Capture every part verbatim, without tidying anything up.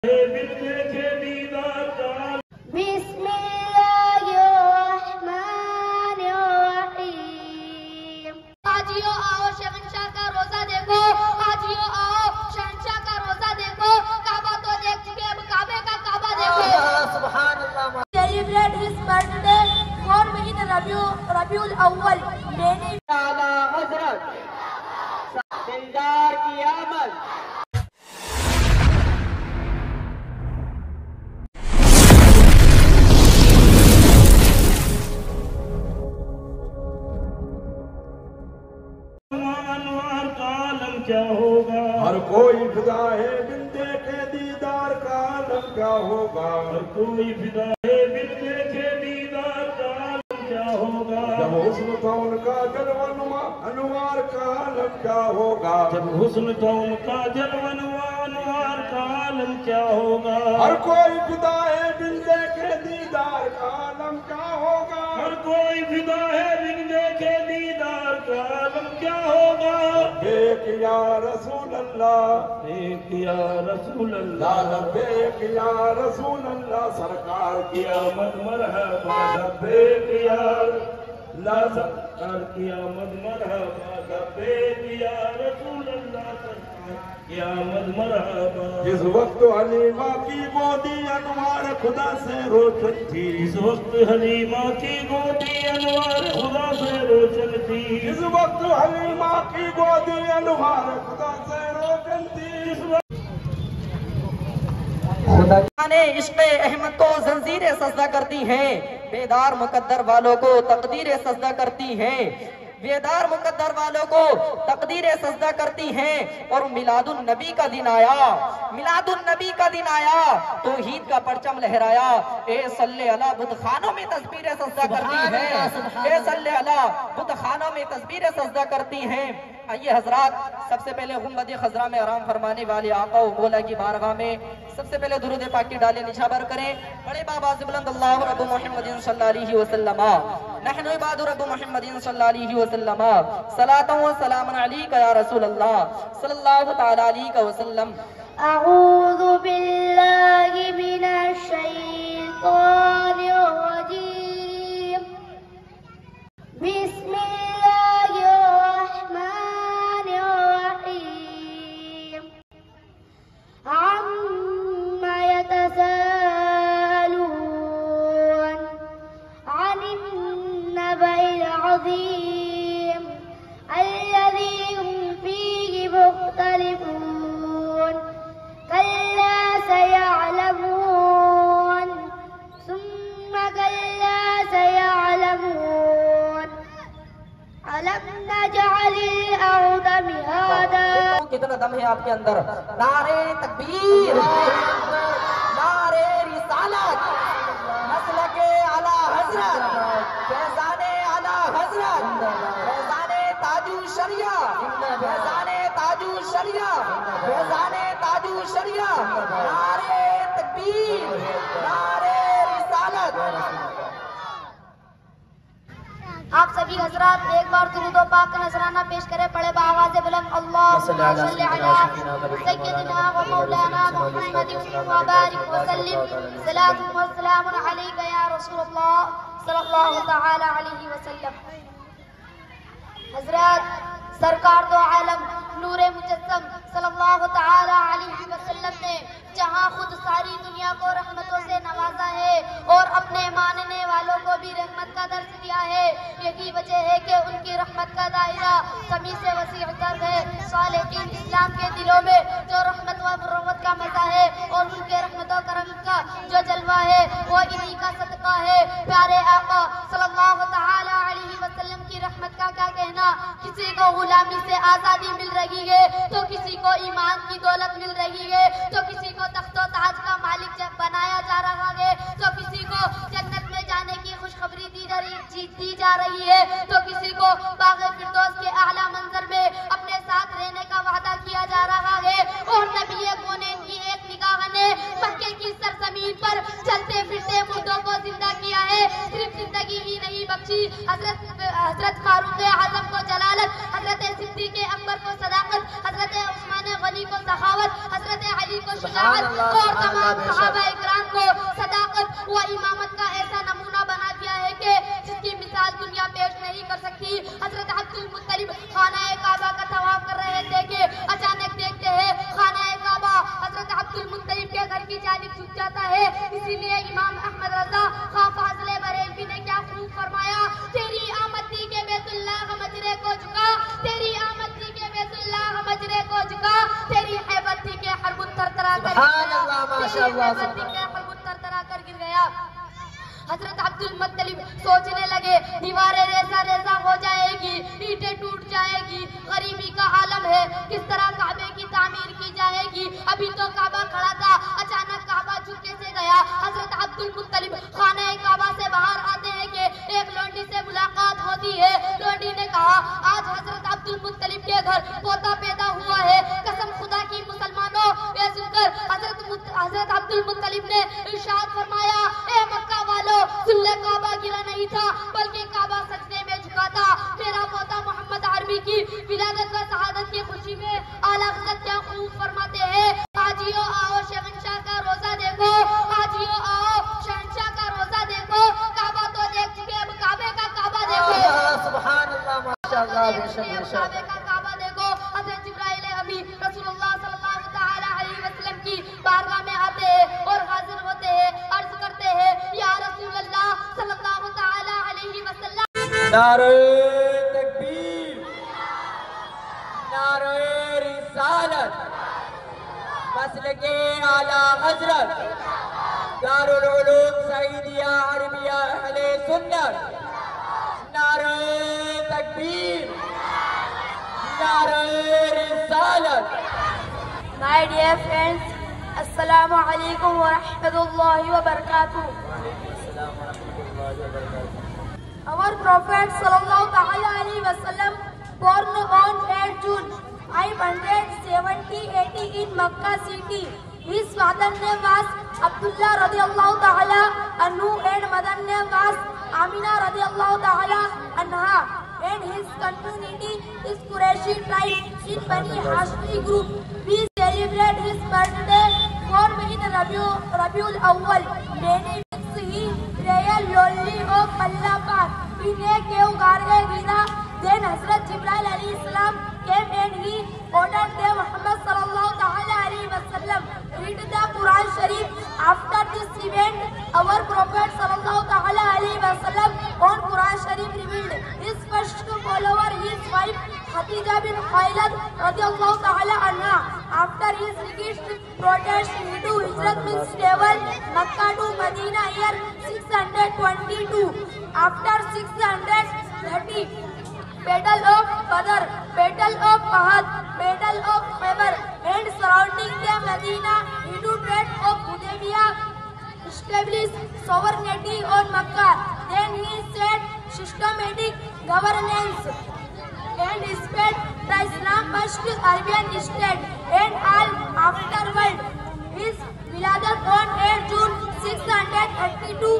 بسم اللہ الرحمن الرحیم۔ حاجیوں آؤ شہنشاہ کا روزہ دیکھو، حاجیوں آؤ شہنشاہ کا روزہ دیکھو، کعبہ تو دیکھ چکے اب کعبے کا کعبہ دیکھو۔ سبحان اللہ۔ Celebrate his birthday for مہینہ ربیع ربیع الاول۔ مینی اعلیٰ حضرت دلدار کی آمد۔ کیا ہوگا ہر کوئی فدا ہے بن دیکھے دیدار کا عالم کیا ہوگا، ہر کوئی فدا ہے بن دیکھے دیدار کا عالم کیا ہوگا، جب حسن تھا ان کا جلوہ نما انوار کا عالم کیا ہوگا، جب حسن تھا ان کا جلوہ نما انوار کا عالم کیا ہوگا، ہر کوئی فدا ہے بن دیکھے دیدار کا عالم کیا ہوگا، ہر کوئی فدا ہے بن دیکھے دیدار کا عالم کیا ہوگا۔ ایک یا رسول اللہ، ایک یا رسول لا اللہ، لبیک یا رسول اللہ، سرکار کی قیامت مرحبا لبیک یا لا سرکار قیامت مرحبا لبیک یا رسول اللہ، سرکار قیامت مرحبا۔ جس وقت حلیمہ کی گودی انوار خدا سے روشن تھی، اس وقت حلیمہ کی گودی انوار خدا سے روشن تھی، جس وقت حلیمہ کی گودی انوار خدا سے روشن تھی، اس وقت خدا عشق احمد کو زنجیر سجدہ کرتی ہیں، بیدار مقدر والوں کو تقدیر سجدہ کرتی ہیں، بیدار مقدر والوں کو تقدیر سجدہ کرتی ہیں۔ اور میلاد النبی کا دن آیا، میلاد النبی کا دن آیا، توحید کا پرچم لہرایا، اے صلی اللہ بت خانوں میں تسبیح سجدہ کرتی ہیں، اے صلی اللہ بت خانوں میں تسبیح سجدہ کرتی ہیں۔ آئیے حضرات، سب سے پہلے گنبد خضرا میں آرام فرمانے والے آقا و مولا کی بارگاہ میں سب سے پہلے درود پاک کی ڈالیں نچھاور کریں۔ بڑے بابا بلند اللہ رب محمد صلی اللہ علیہ وسلم، نحن عباد رب محمد صلی اللہ علیہ وسلم، صلاۃ و سلام علیک یا رسول اللہ صلی اللہ تعالی علیہ وسلم۔ اعوذ باللہ من الشیطان الرجیم، بسم اللہ الرحمن الرحیم۔ عما يتساءلون عن النبأ العظيم الذي هم فيه مختلفون كلا سيعلمون ثم كلا سيعلمون ألم نجعل الأرض مهادا۔ کتنا دم ہے آپ کے اندر؟ نعرے تکبیر، نعرے رسالت، مسلک اعلی حضرت، فیضان اعلی حضرت، فیضان تاج الشریعہ، فیضان تاج الشریعہ، فیضان تاج الشریعہ، نعرے تکبیر، نعرے رسالت۔ آپ سبھی حضرات ایک بار درود و پاک کا نذرانہ پیش کریں، پڑھے بآواز بلند اللہم صلی علی سیدنا و مولانا محمد وبارک وسلم، صلاۃ و سلام علیک یا رسول اللہ صلی اللہ تعالی علیہ وسلم۔ حضرات، سرکار دو عالم نور مجسم صلی اللہ تعالی علیہ وسلم نے جہاں خود ساری دنیا کو رحمتوں سے نوازا ہے اور اپنے ماننے والوں کو بھی رحمت کا درس دیا ہے، یہی وجہ ہے کہ ان کی رحمت کا دائرہ سمیع سے وسیع تر ہے۔ صالحین اسلام کے دلوں میں جو رحمت و مروت کا مزہ ہے اور ان کے رحمت و کرم کا جو جلوہ ہے وہ انہی کا صدقہ ہے۔ پیارے آقا صلی اللہ تعالی علیہ وسلم کی رحمت کا کیا کہنا، کسی کو غلامی سے آزادی مل رہی ہے تو کسی کو ایمان کی دولت مل رہی ہے، تو کسی کو تخت و تاج کا مالک جب بنایا جا رہا ہے، تو کسی کو جنت میں جانے کی خوشخبری دی دی جا رہی ہے، تو کسی کو باغ فردوس کے اعلیٰ منظر میں اپنے ساتھ رہنے کا وعدہ کیا جا رہا ہے۔ اور نبی کونین کی ایک نگاہ نے مکے کی سرزمین پر چلتے پھرتے مردوں کو زندہ کیا ہے، صرف زندگی ہی نہیں بخشی، حضرت حضرت فاروق اعظم کو جلالت، حضرت صدیق اکبر کو صداقت، حضرت عثمان غنی کو سخاوت، حضرت علی تحریک و شجاعت اور تمام صحابہ اکرام کو صداقت و امامت کا ایسا نمونہ بنا دیا ہے کہ جس کی مثال دنیا پیش نہیں کر سکتی. حضرت عبد المطلب خانہ کعبہ کا طواف کر رہے تھے کہ اچانک دیکھتے ہیں خانہ کعبہ حضرت عبد المطلب کے گھر کی جانب جھک جاتا ہے. اسی لیے امام احمد رضا خان فاضل بریلوی نے کیا خوب فرمایا, تیری آمد تھی کہ بیت اللہ مجرے کو جھکا, تیری آمد تھی کہ بیت اللہ مجرے کو جھکا, تیری حیبت تھی کہ حرب ترترا کر ترترا کر گر گیا. حضرت عبد المطلب سوچنے لگے دیواریں ریزہ ریزہ ہو جائے گی, اینٹیں ٹوٹ جائے گی, غریبی کا عالم ہے, کس طرح کعبے کی تعمیر کی جائے گی. ابھی تو کعبہ کھڑا تھا, اچانک کعبہ جھکے سے گیا. حضرت عبد المطلب خانہ کعبہ سے باہر آتے ہیں کہ ایک لونڈی سے ملاقات ہوتی ہے. لونڈی نے کہا آج حضرت عبد المطلب کے گھر پوتا پیدا ہوا ہے, قسم خدا کی مسلمانوں. یہ سن کر حضرت حضرت عبد المطلب نے ارشاد فرمایا, اے مکہ والو, سلے کعبہ گرا نہیں تھا بلکہ کعبہ سجدے میں جھکا تھا. میرا پوتا محمد عربی کی ولادت و شہادت کی خوشی میں اعلیٰ حضرت کیا خوب فرماتے ہیں, حاجیو آؤ شہنشاہ کا روزہ دیکھو, حاجیو آؤ شہنشاہ کا روزہ دیکھو, کعبہ تو دیکھ چکے اب کعبے کا کعبہ دیکھو. سبحان اللہ, ماشاءاللہ, بے شک بے شک. کعبے کا کعبہ دیکھو. حضرت جبرائیل امین رسول اللہ صلی اللہ تعالی علیہ وسلم کی بارگاہ میں آتے ہیں اور حاضر ہوتے ہیں, عرض کرتے ہیں یا رسول اللہ صلی اللہ تعالی علیہ وسلم. نعرہ تکبیر, نعرہ رسالت, مسلک اعلیٰ حضرت دارالعلوم سعیدیہ عربیہ اہل سنت. نعرہ تکبیر, نعرہ رسالت. My dear friends, Assalamu alaikum wa rahmatullahi wa barakatuh. Our Prophet sallallahu ta'ala alayhi wa sallam born on eighth June five seventy A D in Makkah city. His father name was Abdullah radiallahu ta'ala anhu and mother name was Amina radiallahu ta'ala anha. And his community is Qurayshi tribe in Bani Hashmi group. We celebrate his birthday for in Rabiul Rabiul Awwal. Many weeks he prayer lonely of Allah Pak. In a cave garden Hira. Then Hazrat Jibril alayhi salam came and he ordered them Muhammad sallallahu ta'ala alayhi wa sallam read the Quran Sharif. After this event, our Prophet sallallahu ta'ala alayhi wa sallam on Quran Sharif revealed. His first follower, his wife Khadija bin Khuwailid radiyallahu ta'ala anha. After his request protest, he do hijrat means travel Makkah to Medina year six hundred twenty-two. After six hundred thirty, Battle of Badr, Battle of Uhud, Battle of Khaybar, and surrounding the Medina, he do trade of Hudaybiyah, established sovereignty on Makkah. Then he set systematic governance and spread the Islam first Arabian state and all afterward. His wiladat on eighth June six hundred thirty-two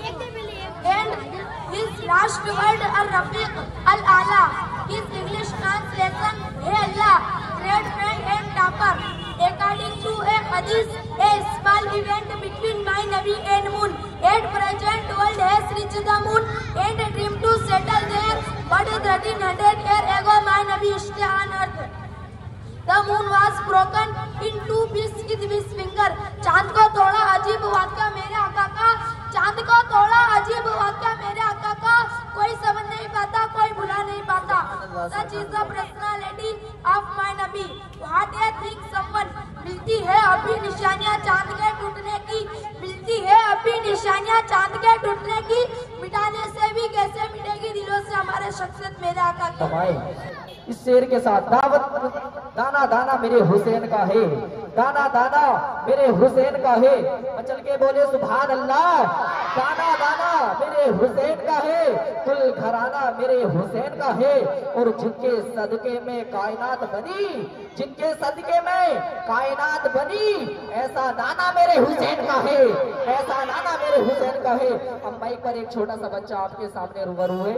and his last word Al-Rafiq Al-Ala. His English translation, Hey Allah, great friend and topper. According to a hadith, a small event between my Nabi and moon. At present world has reached the moon and dream to settle there. But thirteen hundred years ago my Nabi stayed on earth. The moon was broken in two pieces with his finger. चांद को तोड़ा अजीब वाक़या मेरे आका का, चांद को तोड़ा अजीब वाक़या मेरे आका का, कोई समझ नहीं पाता, कोई भुला नहीं पाता. Such is the personality of my Nabi. What a thing someone. मिलती है अभी निशानियाँ चांद के टूटने की, मिलती है अभी निशानियाँ चांद के टूटने की, मिटाने से भी कैसे मिटेगी दिलों से हमारे शख्सियत मेरे आका की. इस शेर के साथ दावत दाना दाना मेरे हुसैन का है, दाना दाना मेरे हुसैन का है. मचल के बोले सुभान अल्लाह. दाना दाना मेरे हुसैन का है, कुल घराना मेरे हुसैन का है. और जिनके सदके में कायनात बनी, जिनके सदके में कायनात बनी, ऐसा दाना मेरे हुसैन का है, ऐसा दाना मेरे हुसैन का है. अब माइक पर एक छोटा सा बच्चा आपके सामने रूबरू है.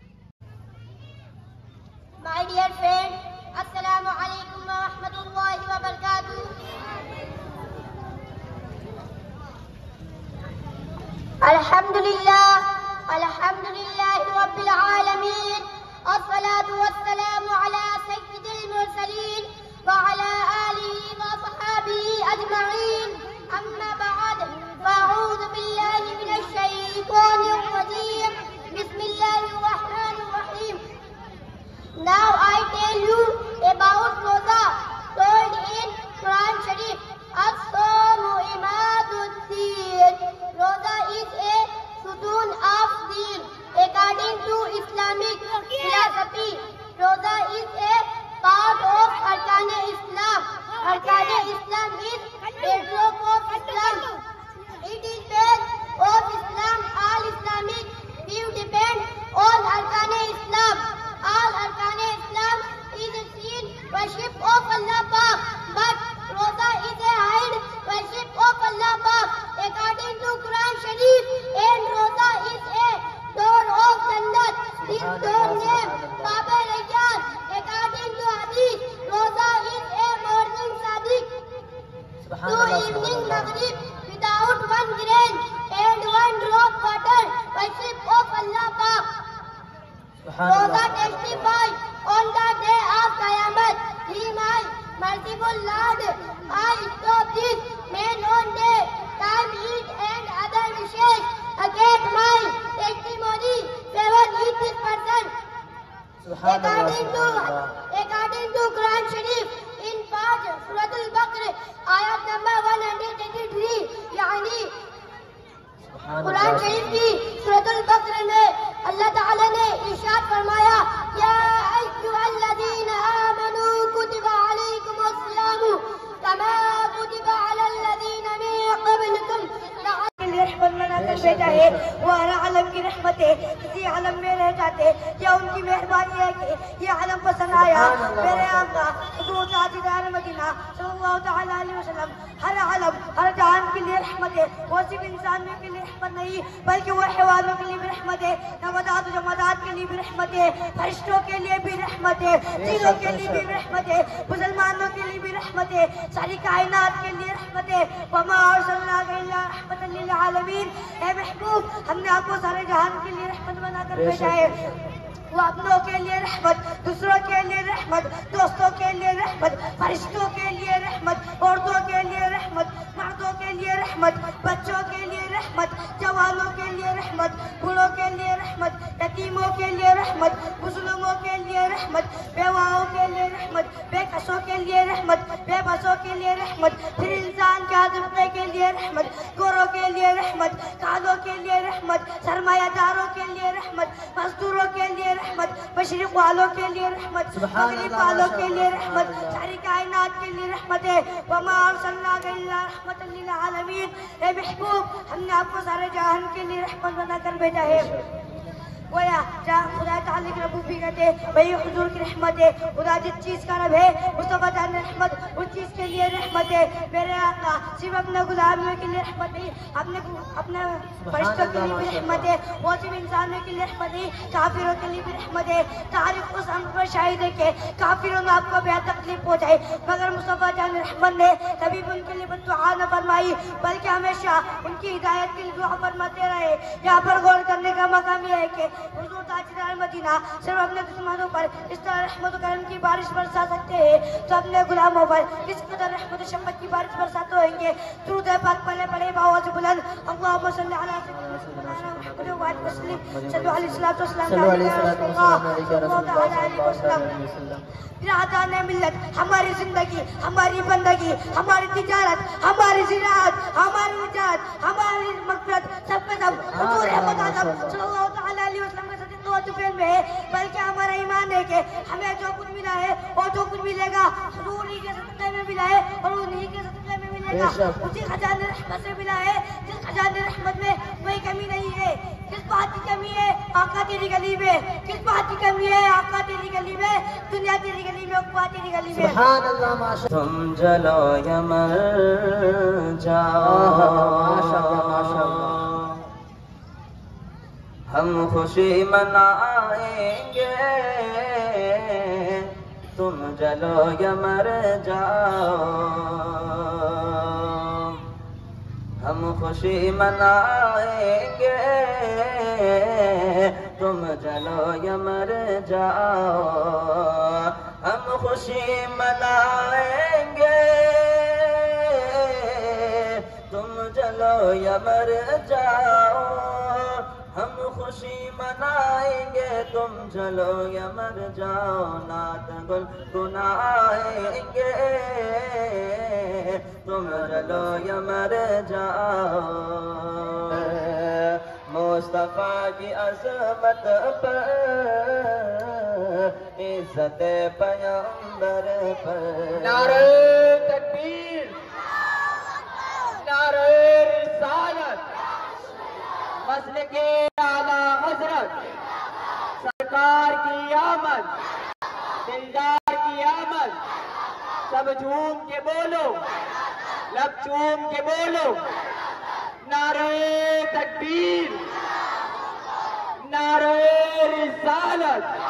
My dear friend, Assalamu alaikum wa rahmatullahi wa وبرکاتہ. الحمد لله الحمد لله رب العالمين الصلاة والسلام على سيد المرسلين وعلى آله وصحابه أجمعين. أما بعد فأعوذ بالله من الشيطان الرجيم. بسم الله الرحمن الرحيم. Now I tell you about Roza told in Quran Sharif. As-Sawmu Imaduddin. Roza is a sudun of deen. According to Islamic philosophy, Roza is a part of Arkan Islam. Arkan Islam is bedrock of Islam. It is base of Islam. All Islamic view depend on Arkan Islam. All Arkan Islam is seen worship of Allah Pak, but Roza is a hide worship of Allah Pak. According to Quran Sharif, and Roza is a door of Jannat. This door name Baba Rayyan. According to Hadith, Roza is a morning Sadiq to evening Maghrib without one grain and one drop water. Worship of Allah Pak. Roza testified on the day of Qiyamah, He my merciful Lord, I stop this man on day, time, eat and other wishes against my testimony, seventy-six percent. According to, according to Quran Sharif, in part Surah Al-Baqarah, ayat number one hundred eighty-three, yani قرآن شریف کی سورۃ البقرہ میں اللہ تعالیٰ نے ارشاد فرمایا یا ایھا الذین آمنوا کتب علیکم الصیام کما کتب علی الذین من قبلکم رحمت بنا کر بھیجا ہے. وہ ہر عالم کی رحمت ہے. کسی عالم میں رہ جاتے یا ان کی مہربانی ہے کہ یہ عالم پسند آیا. میرے آقا حضور تاجدار مدینہ صلی اللہ تعالیٰ علیہ وسلم ہر عالم ہر جہان کے لیے رحمت ہے. وہ صرف انسانوں کے لیے رحمت نہیں بلکہ وہ حیوانوں کے لیے بھی رحمت ہے. نباتات و جمادات کے لیے بھی رحمت ہے. فرشتوں کے لیے بھی رحمت ہے. جنوں کے لیے بھی رحمت ہے. مسلمانوں کے لیے بھی رحمت ہے. ساری کائنات کے لیے رحمت ہے. وما ارسلناک الا رحمۃ للعالمین. اے محبوب ہم نے آپ کو سارے جہان کے لیے رحمت بنا کر بھیجا ہے. وہ اپنوں کے لیے رحمت, دوسروں کے لیے رحمت, دوستوں کے لیے رحمت, فرشتوں کے لیے رحمت, عورتوں کے لیے رحمت, مردوں کے لیے رحمت, بچوں کے لیے رحمت, جوانوں کے لیے رحمت, بوڑھوں کے لیے رحمت, یتیموں کے لیے رحمت, مظلوموں کے لیے رحمت, بیواؤں کے لیے رحمت, بے کسوں کے لیے رحمت, بے بسوں کے لیے رحمت, پھر انسان کے آزمتے کے لیے رحمت, گوروں کے لیے رحمت, کالوں کے لیے رحمت, سرمایہ داروں کے لیے رحمت, مزدوروں کے لیے رحمت, مشرق والوں کے لیے رحمت, مغرب والوں کے لیے رحمت, ساری کائنات کے لیے رحمت ہے. وما ارسلناک الا رحمۃ للعالمین. اے محبوب ہم نے آپ کو سارے جہان کے لیے رحمت بنا کر بھیجا ہے. گویا جہاں خدا تعالیٰ کی ربوبیت ہے وہی حضور کی رحمت ہے. خدا جس چیز کا رب ہے مصطفیٰ جان رحمت اس چیز کے لیے رحمت ہے. میرے آقا صرف اپنے غلامیوں کے لیے رحمت نہیں, اپنے اپنے فرشتوں کے لیے بھی رحمت ہے. وہ صرف انسانوں کے لیے رحمت نہیں, کافروں کے لیے بھی رحمت ہے. تاریخ اس امر پر شاہد ہے کہ کافروں نے آپ کو بے تکلیف پہنچائی مگر مصطفیٰ جان رحمت نے کبھی بھی ان کے لیے بد دعا نہ فرمائی بلکہ ہمیشہ ان کی ہدایت کے لیے دعا فرماتے رہے. یہاں پر غور کرنے کا مقام یہ ہے کہ حضور تاجدار مدینہ صرف اپنے دشمنوں پر اس طرح رحمت و کرم کی بارش برسا سکتے ہیں تو اپنے غلاموں پر اس قدر رحمت و شفقت کی بارش برساتے ہوئیں گے. درود پاک پڑھنے پڑے بآواز بلند اللہم صلی علی سیدنا محمد و آلہ وسلم. صلو علیہ الصلوۃ والسلام. برادران ملت ہماری زندگی, ہماری بندگی, ہماری تجارت, ہماری زراعت, ہماری نجات, ہماری مغفرت سب پہ سب حضور احمد اعظم صلی اللہ تعالیٰ علیہ وسلم کے ساتھ دو چپین میں ہے. بلکہ ہمارا ایمان ہے کہ ہمیں جو کچھ ملا ہے اور جو کچھ ملے گا حضور ہی کے صدقے میں ملا ہے اور انہی کے صدقے میں ملے گا. اسی خزانہ رحمت سے ملا ہے جس خزانہ رحمت میں کوئی کمی نہیں ہے. کس بات کی کمی ہے آقا تیری گلی میں, کس بات کی کمی ہے آقا تیری گلی میں, دنیا تیری گلی میں, اقبا تیری گلی میں. سبحان اللہ ماشاء تم جلو یمر جاؤ ہم خوشی منائیں گے تم جلو یا مر جاؤ ہم خوشی منائیں گے تم جلو یا مر جاؤ ہم خوشی منائیں گے تم جلو یا مر جاؤ ہم خوشی منائیں گے تم جلو یا مر جاؤ نعت گل گنائیں گے تم جلو یا مر جاؤ مصطفیٰ کی عظمت پر عزت پیغمبر پر نعرہ تکبیر نعرہ رسالت مسلک اعلیٰ حضرت سرکار کی آمد دلدار کی آمد سب جھوم کے بولو لب چوم کے بولو نعرہ تکبیر نعرہ رسالت